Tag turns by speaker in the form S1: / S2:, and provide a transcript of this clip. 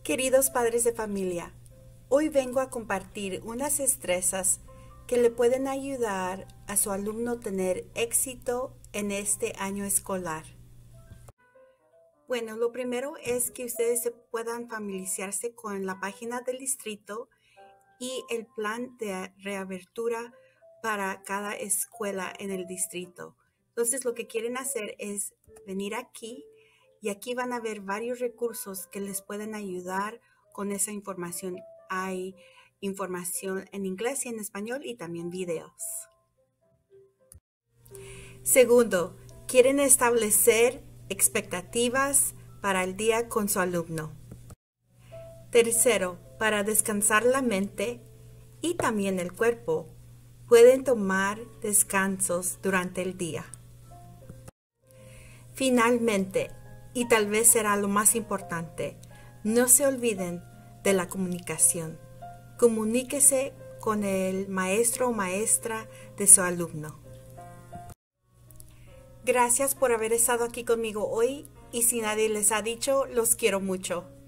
S1: Queridos padres de familia, hoy vengo a compartir unas destrezas que le pueden ayudar a su alumno a tener éxito en este año escolar. Bueno, lo primero es que ustedes se puedan familiarizarse con la página del distrito y el plan de reapertura para cada escuela en el distrito. Entonces, lo que quieren hacer es venir aquí y aquí van a ver varios recursos que les pueden ayudar con esa información. Hay información en inglés y en español y también videos. Segundo, quieren establecer expectativas para el día con su alumno. Tercero, para descansar la mente y también el cuerpo, pueden tomar descansos durante el día. Finalmente, y tal vez será lo más importante, no se olviden de la comunicación. Comuníquese con el maestro o maestra de su alumno. Gracias por haber estado aquí conmigo hoy y si nadie les ha dicho, los quiero mucho.